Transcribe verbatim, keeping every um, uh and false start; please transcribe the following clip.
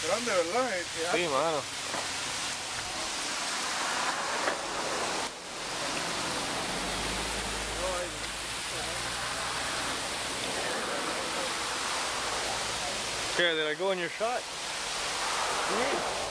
grande, ¿verdad? Eh, eh, Sí, mano. Okay, did I go in your shot? Yeah.